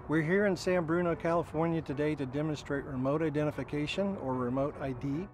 We're here in San Bruno, California today to demonstrate remote identification or remote ID.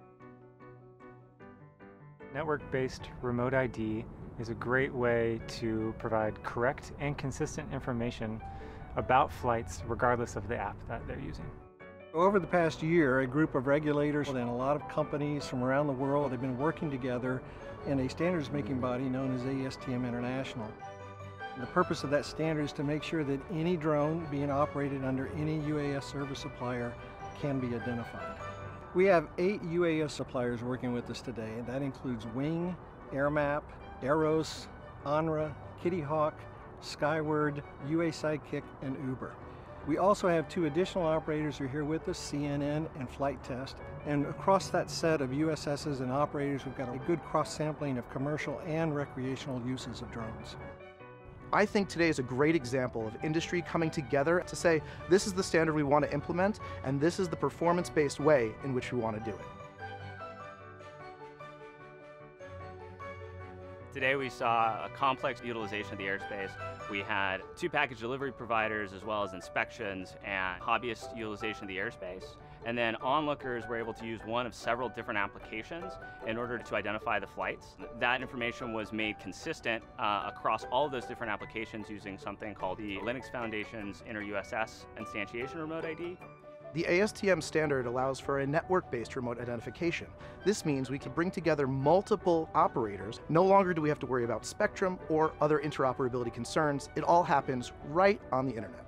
Network-based remote ID is a great way to provide correct and consistent information about flights regardless of the app that they're using. Over the past year, a group of regulators and a lot of companies from around the world have been working together in a standards-making body known as ASTM International. The purpose of that standard is to make sure that any drone being operated under any UAS service supplier can be identified. We have 8 UAS suppliers working with us today, and that includes Wing, AirMap, AiRXOS, ANRA, Kittyhawk, Skyward, UASidekick, and Uber. We also have 2 additional operators who are here with us, CNN and Flite Test. And across that set of USSs and operators, we've got a good cross-sampling of commercial and recreational uses of drones. I think today is a great example of industry coming together to say, this is the standard we want to implement, and this is the performance-based way in which we want to do it. Today we saw a complex utilization of the airspace. We had 2 package delivery providers as well as inspections and hobbyist utilization of the airspace. And then onlookers were able to use one of several different applications in order to identify the flights. That information was made consistent across all of those different applications using something called the Linux Foundation's Inter-USS Instantiation Remote ID. The ASTM standard allows for a network-based remote identification. This means we can bring together multiple operators. No longer do we have to worry about spectrum or other interoperability concerns. It all happens right on the internet.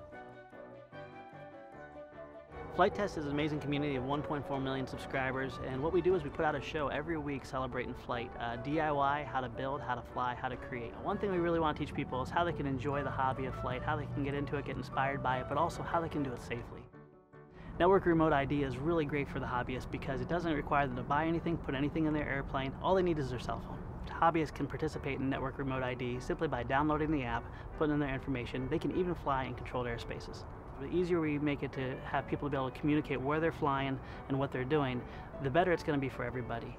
Flite Test is an amazing community of 1.4 million subscribers, and what we do is we put out a show every week celebrating flight. DIY, how to build, how to fly, how to create. One thing we really want to teach people is how they can enjoy the hobby of flight, how they can get into it, get inspired by it, but also how they can do it safely. Network Remote ID is really great for the hobbyist because it doesn't require them to buy anything, put anything in their airplane. All they need is their cell phone. Hobbyists can participate in Network Remote ID simply by downloading the app, putting in their information. They can even fly in controlled airspaces. The easier we make it to have people to be able to communicate where they're flying and what they're doing, the better it's going to be for everybody.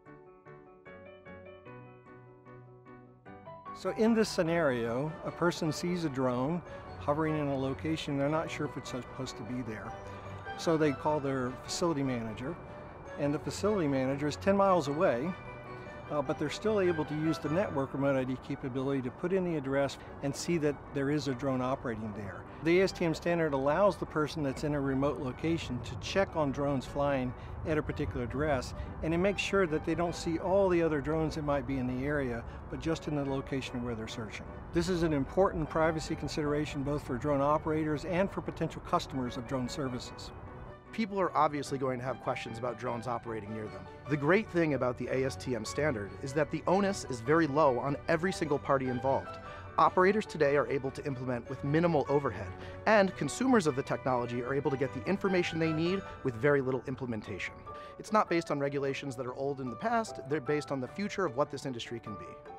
So in this scenario, a person sees a drone hovering in a location, they're not sure if it's supposed to be there. So they call their facility manager, and the facility manager is 10 miles away, but they're still able to use the network remote ID capability to put in the address and see that there is a drone operating there. The ASTM standard allows the person that's in a remote location to check on drones flying at a particular address, and it makes sure that they don't see all the other drones that might be in the area, but just in the location where they're searching. This is an important privacy consideration both for drone operators and for potential customers of drone services. People are obviously going to have questions about drones operating near them. The great thing about the ASTM standard is that the onus is very low on every single party involved. Operators today are able to implement with minimal overhead, and consumers of the technology are able to get the information they need with very little implementation. It's not based on regulations that are old in the past, they're based on the future of what this industry can be.